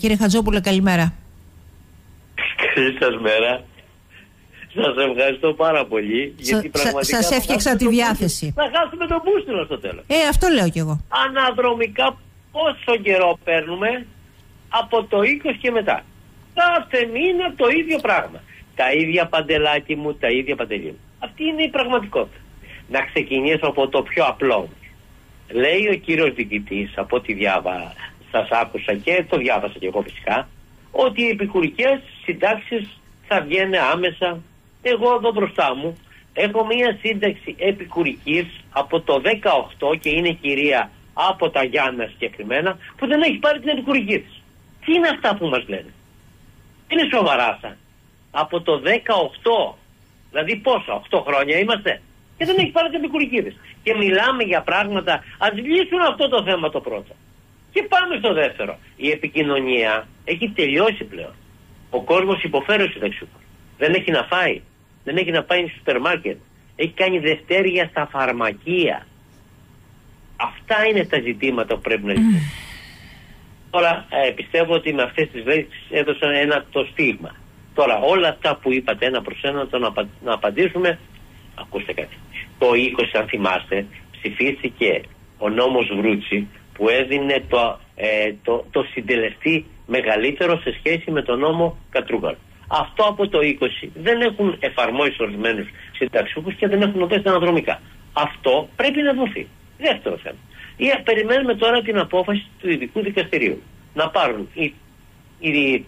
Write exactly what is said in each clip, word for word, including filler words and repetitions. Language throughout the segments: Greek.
Κύριε Χατζόπουλε, καλημέρα. Καλή σας μέρα. Σας ευχαριστώ πάρα πολύ. Σα, γιατί πραγματικά σας έφτιαξα τη διάθεση. Θα χάσουμε τον μπούστιλο στο τέλος. Ε, αυτό λέω κι εγώ. Αναδρομικά πόσο καιρό παίρνουμε? Από το είκοσι και μετά. Κάθε μήνα το ίδιο πράγμα. Τα ίδια παντελάκι μου, τα ίδια παντελή μου. Αυτή είναι η πραγματικότητα. Να ξεκινήσω από το πιο απλό. Λέει ο κύριος διοικητής, από ό,τι διάβα, σας άκουσα και το διάβασα και εγώ φυσικά, ότι οι επικουρικές συντάξεις θα βγαίνουν άμεσα. Εγώ εδώ μπροστά μου έχω μία σύνταξη επικουρικής από το δεκαοκτώ και είναι κυρία από τα Γιάννα συγκεκριμένα, που δεν έχει πάρει την επικουρική της. Τι είναι αυτά που μας λένε? Είναι σοβαρά αυτά? Από το δεκαοκτώ, δηλαδή πόσα, οκτώ χρόνια είμαστε, και δεν έχει πάρει την επικουρική της. Και μιλάμε για πράγματα, ας λύσουν αυτό το θέμα το πρώτο. Και πάμε στο δεύτερο. Η επικοινωνία έχει τελειώσει πλέον. Ο κόσμος υποφέρει ο συνταξιούχος. Δεν έχει να φάει. Δεν έχει να πάει στο σούπερ μάρκετ. Έχει κάνει δευτέρια στα φαρμακεία. Αυτά είναι τα ζητήματα που πρέπει να λυθούν. Mm. Τώρα ε, πιστεύω ότι με αυτές τις λέξεις έδωσαν ένα το στίγμα. Τώρα όλα αυτά που είπατε ένα προς ένα το να, να απαντήσουμε. Ακούστε κάτι. Το είκοσι, αν θυμάστε, ψηφίστηκε ο νόμος Βρούτσι που έδινε το, ε, το, το συντελεστή μεγαλύτερο σε σχέση με τον νόμο Κατρούγκαλου. Αυτό από το είκοσι δεν έχουν εφαρμόσει ορισμένους συνταξιούχους και δεν έχουν δώσει αναδρομικά. Αυτό πρέπει να δοθεί. Δεύτερο θέμα. Ή περιμένουμε τώρα την απόφαση του ειδικού δικαστηρίου. Να πάρουν οι, οι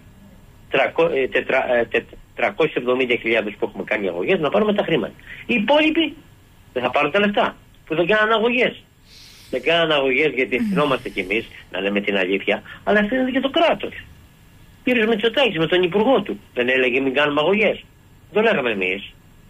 τριακόσιες εβδομήντα χιλιάδες που έχουμε κάνει αγωγές, να πάρουμε τα χρήματα. Οι υπόλοιποι δεν θα πάρουν τα λεφτά που δεν κάναν αγωγές. Δεν κάναν αγωγές γιατί ευθυνόμαστε κι εμείς, να λέμε την αλήθεια, αλλά ευθύνεται και το κράτος. Κύριος Μητσοτάκης με τον υπουργό του δεν έλεγε μην κάνουμε αγωγές? Το λέγαμε εμείς.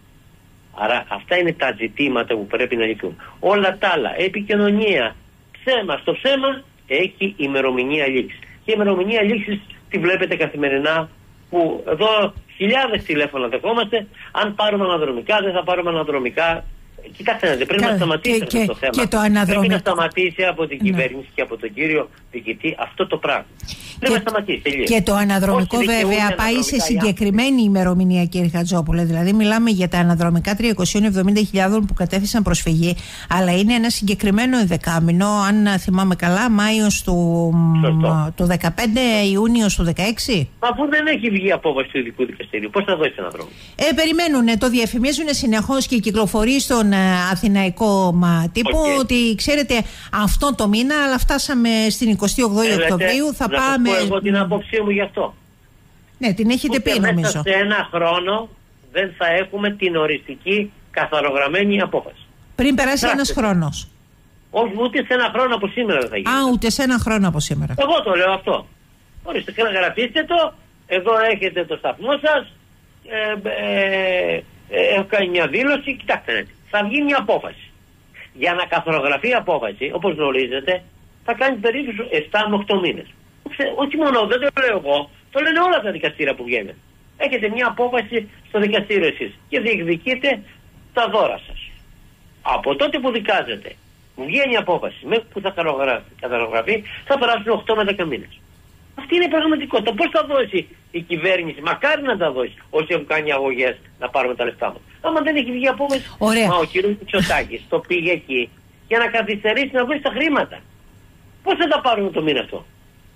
Άρα αυτά είναι τα ζητήματα που πρέπει να λυθούν. Όλα τα άλλα, επικοινωνία, ψέμα στο ψέμα, έχει ημερομηνία λήξης. Και η ημερομηνία λήξης τη βλέπετε καθημερινά, που εδώ χιλιάδες τηλέφωνα δεχόμαστε. Αν πάρουμε αναδρομικά, δεν θα πάρουμε αναδρομικά. Κοιτάξτε, δεν πρέπει Κα, να σταματήσει και, αυτό και, το θέμα. Και το αναδρομικό... Πρέπει να σταματήσει από την κυβέρνηση ναι. και από τον κύριο διοικητή αυτό το πράγμα. Πρέπει να σταματήσει. Τελείως. Και το αναδρομικό βέβαια πάει σε συγκεκριμένη ημερομηνία, κύριε Χατζόπουλε. Δηλαδή, μιλάμε για τα αναδρομικά τριακόσιες εβδομήντα χιλιάδες που κατέθεσαν προσφυγή, αλλά είναι ένα συγκεκριμένο ενδεκάμηνο, αν θυμάμαι καλά, Μάιος του, του δεκαπέντε, Ιούνιος του δεκαέξι. Μα αφού δεν έχει βγει απόφαση του ειδικού δικαστηρίου, πώς θα δώσει αναδρομικό? Ε, περιμένουν, το διαφημίζουν συνεχώς και κυκλοφορεί στον αθηναϊκό μα, τύπου okay. ότι ξέρετε αυτό το μήνα, αλλά φτάσαμε στην εικοστή όγδοη Οκτωβρίου, θα να πάμε... Να πω εγώ την άποψή μου γι' αυτό. Ναι, την έχετε πει νομίζω. Μέσα σε ένα χρόνο δεν θα έχουμε την οριστική καθαρογραμμένη απόφαση. Πριν περάσει ένας χρόνος. Όχι, ούτε σε ένα χρόνο από σήμερα δεν θα γίνει. Α, ούτε σε ένα χρόνο από σήμερα. Εγώ το λέω αυτό. Ορίστε, και να γραφτείτε το, εδώ έχετε το σταθμό σας, ε, ε, ε, έχω κάνει μια δήλωση, κοιτάξτε, θα βγει μια απόφαση. Για να καθαρογραφεί η απόφαση, όπως γνωρίζετε, θα κάνει περίπου επτά με οκτώ μήνες. Όχι μόνο, δεν το λέω εγώ, το λένε όλα τα δικαστήρια που βγαίνουν. Έχετε μια απόφαση στο δικαστήριο εσείς και διεκδικείτε τα δώρα σας. Από τότε που δικάζετε, βγαίνει η απόφαση, μέχρι που θα καθαρογραφεί, θα περάσουν οκτώ με δέκα μήνες. Αυτή είναι η πραγματικότητα. Πώς θα δώσει η κυβέρνηση, μακάρι να τα δώσει, όσοι έχουν κάνει αγωγές, να πάρουμε τα λεφτά μας. Άμα δεν έχει βγει απόφαση, μα ο κύριος Μητσοτάκης το πήγε εκεί για να καθυστερήσει να δώσει τα χρήματα. Πώς θα τα πάρουμε το μήνα αυτό?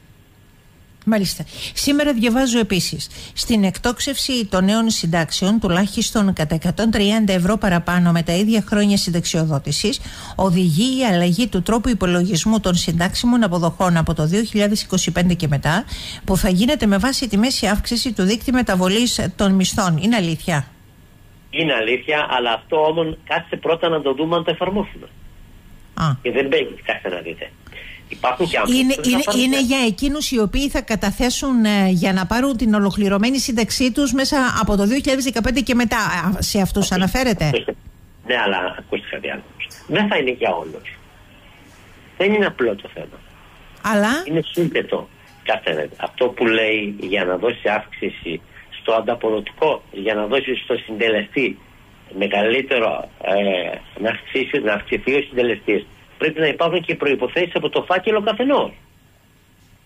Μάλιστα. Σήμερα διαβάζω επίσης στην εκτόξευση των νέων συντάξεων τουλάχιστον κατά εκατόν τριάντα ευρώ παραπάνω με τα ίδια χρόνια συνταξιοδότησης οδηγεί η αλλαγή του τρόπου υπολογισμού των συντάξιμων αποδοχών από το δύο χιλιάδες είκοσι πέντε και μετά, που θα γίνεται με βάση τη μέση αύξηση του δείκτη μεταβολής των μισθών. Είναι αλήθεια? Είναι αλήθεια, αλλά αυτό όμως κάτσε πρώτα να το δούμε αν το εφαρμόσουμε. Α. Και δεν μπαίνει, κάτσε να δείτε. Είναι, είναι, είναι για εκείνους οι οποίοι θα καταθέσουν ε, για να πάρουν την ολοκληρωμένη σύνταξή τους μέσα από το δύο χιλιάδες δεκαπέντε και μετά. Σε αυτούς Αυτή, αναφέρεται? Ακούστε. Ναι, αλλά ακούστε κάτι άλλο. Δεν θα είναι για όλους. Δεν είναι απλό το θέμα. Αλλά είναι σύνθετο. Κάθε, αυτό που λέει για να δώσει αύξηση στο ανταποδοτικό, για να δώσει στο συντελεστή μεγαλύτερο, ε, να, αυξήσει, να αυξηθεί ο συντελεστής, πρέπει να υπάρχουν και προϋποθέσεις από το φάκελο καθενός.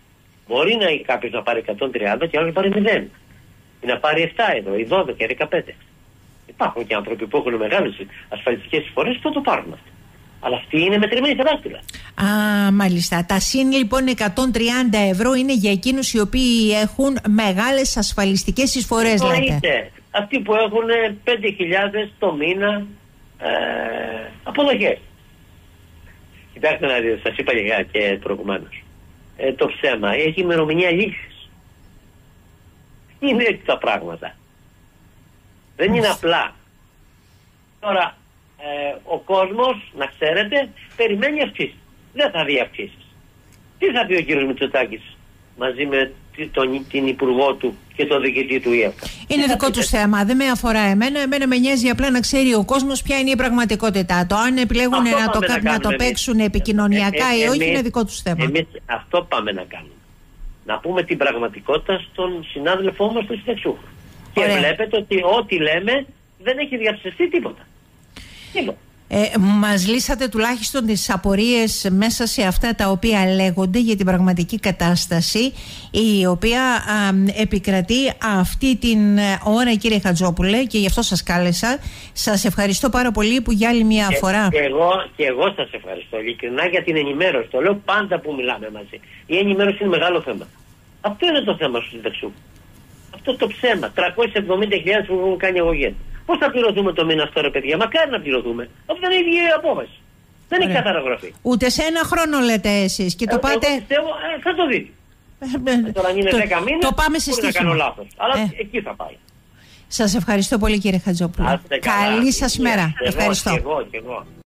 Μπορεί να κάποιο να πάρει εκατόν τριάντα και άλλο να πάρει μηδέν. Ή να πάρει επτά ευρώ, ή δώδεκα, ή δεκαπέντε. Υπάρχουν και άνθρωποι που έχουν μεγάλες ασφαλιστικές εισφορές που θα το πάρουν αυτό. Αλλά αυτοί είναι μετρημένοι στα δάχτυλα. Α, μάλιστα. Τα συν λοιπόν εκατόν τριάντα ευρώ είναι για εκείνους οι οποίοι έχουν μεγάλες ασφαλιστικές εισφορές, λέτε. Αυτοί που έχουν πέντε χιλιάδες το μήνα ε, αποδοχές. Κοιτάξτε να δείτε, σας είπα και προηγουμένως. Ε, το ψέμα έχει ημερομηνία λήξης. Είναι έτσι τα πράγματα. Δεν είναι απλά. Τώρα, ε, ο κόσμος, να ξέρετε, περιμένει αυξήσεις. Δεν θα δει αυξήσεις. Τι θα πει ο κύριος Μητσοτάκης μαζί με τον, την υπουργό του και τον διοικητή του ΙΕΦΚΑ? Είναι δικό του θέμα. Δεν με αφορά εμένα. Εμένα με νοιάζει απλά να ξέρει ο κόσμος ποια είναι η πραγματικότητα. Το αν επιλέγουν να το, να, να το παίξουν επικοινωνιακά ε, ε, ή όχι είναι δικό του θέμα. Εμείς αυτό πάμε να κάνουμε. Να πούμε την πραγματικότητα στον συνάδελφό μας, τον συνταξιούχο. Και βλέπετε ότι ό,τι λέμε δεν έχει διαψευστεί τίποτα. Τίποτα. Ε, μας λύσατε τουλάχιστον τις απορίες μέσα σε αυτά τα οποία λέγονται για την πραγματική κατάσταση η οποία α, επικρατεί αυτή την ώρα, κύριε Χατζόπουλε, και γι' αυτό σας κάλεσα. Σας ευχαριστώ πάρα πολύ που για άλλη μια και, φορά. Και εγώ, και εγώ σας ευχαριστώ ειλικρινά για την ενημέρωση. Το λέω πάντα που μιλάμε μαζί. Η ενημέρωση είναι μεγάλο θέμα. Αυτό είναι το θέμα του συνταξιούχου. Αυτό το ψέμα. τριακόσιες εβδομήντα χιλιάδες που έχουν κάνει αγωγές. Πώς θα πληρωθούμε το μήνα αυτό, ρε παιδιά? Μακάρι να πληρωθούμε. Αυτό δεν είναι η ίδια απόφαση. Δεν έχει καταγραφεί. Ούτε σε ένα χρόνο λέτε εσείς. Και το ε, πάτε. Εγώ πιστεύω, ε, θα το δείτε. ε, τώρα αν είναι δέκα μήνες, το πάμε σε μπορεί να κάνω λάθος. Αλλά ε. εκεί θα πάει. Σας ευχαριστώ πολύ, κύριε Χατζόπουλο. Καλή σας μέρα. Ευχαριστώ. Και εγώ, και εγώ.